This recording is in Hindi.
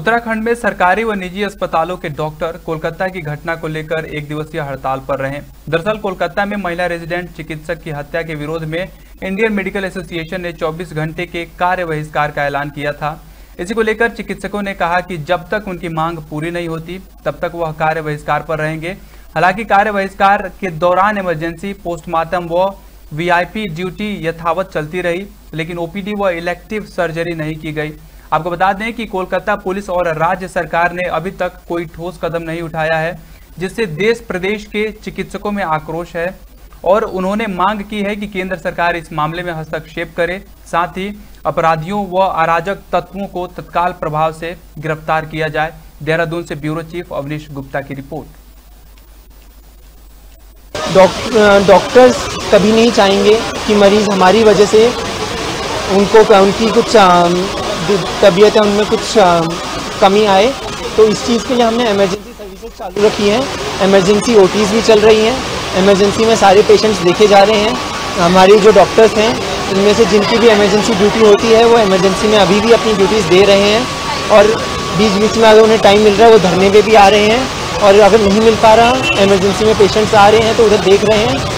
उत्तराखंड में सरकारी व निजी अस्पतालों के डॉक्टर कोलकाता की घटना को लेकर एक दिवसीय हड़ताल पर रहे। दरअसल कोलकाता में महिला रेजिडेंट चिकित्सक की हत्या के विरोध में इंडियन मेडिकल एसोसिएशन ने 24 घंटे के कार्य बहिष्कार का ऐलान किया था। इसी को लेकर चिकित्सकों ने कहा कि जब तक उनकी मांग पूरी नहीं होती तब तक वह कार्य बहिष्कार पर रहेंगे। हालांकि कार्य बहिष्कार के दौरान इमरजेंसी, पोस्टमार्टम व वीआईपी ड्यूटी यथावत चलती रही, लेकिन ओपीडी व इलेक्टिव सर्जरी नहीं की गई। आपको बता दें कि कोलकाता पुलिस और राज्य सरकार ने अभी तक कोई ठोस कदम नहीं उठाया है, जिससे देश प्रदेश के चिकित्सकों में आक्रोश है और उन्होंने मांग की है कि केंद्र सरकार इस मामले में हस्तक्षेप करे, साथ ही अपराधियों व अराजक तत्वों को तत्काल प्रभाव से गिरफ्तार किया जाए। देहरादून से ब्यूरो चीफ अवनीश गुप्ता की रिपोर्ट। डॉक्टर्स कभी नहीं चाहेंगे कि मरीज हमारी वजह से उनकी कुछ तबीयत है उनमें कुछ कमी आए, तो इस चीज़ के लिए हमने इमरजेंसी सर्विसेज चालू रखी हैं। इमरजेंसी ओटीज़ भी चल रही हैं। इमरजेंसी में सारे पेशेंट्स देखे जा रहे हैं। हमारे जो डॉक्टर्स हैं इनमें से जिनकी भी इमरजेंसी ड्यूटी होती है वो इमरजेंसी में अभी भी अपनी ड्यूटीज़ दे रहे हैं, और बीच बीच में अगर उन्हें टाइम मिल रहा है वो धरने पे भी आ रहे हैं, और अगर नहीं मिल पा रहा इमरजेंसी में पेशेंट्स आ रहे हैं तो उधर देख रहे हैं।